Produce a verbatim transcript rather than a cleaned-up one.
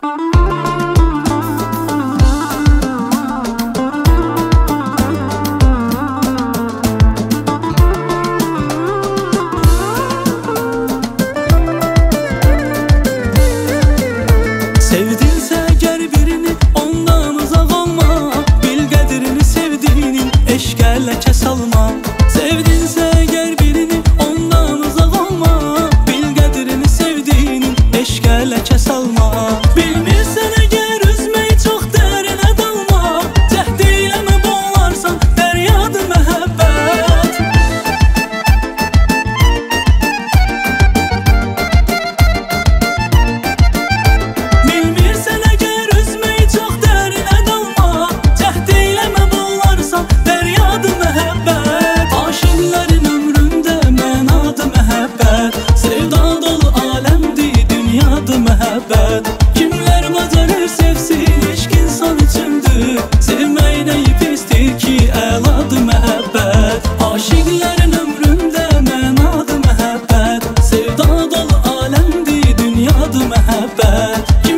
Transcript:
Sevdinsə əgər birini ondan uzaq olma, bil qədrini sevdiğinin eşqə ləkə salma. Sevdinsə əgər birini ondan uzaq olma, bil qədrini sevdiğinin eşqə ləkə salma. Bilmirsən əgər üzməyi çox dərinə dalma, cəhd eyləmə boğularsan dəryadır məhəbbət. Bilmirsən əgər üzməyi çox dərinə dalma, cəhd eyləmə boğularsan dəryadır məhəbbət. Aşıqların ömründə mənadır məhəbbət, sevda dolu aləmdir, dünyadır məhəbbət. Kimlər bacarır sevsin, eşq insan üçündür, sevmək nəyi pisdir ki, əladır məhəbbət. Aşıqların ömründə mənadır məhəbbət, sevda dolu aləmdir, dünyadır məhəbbət.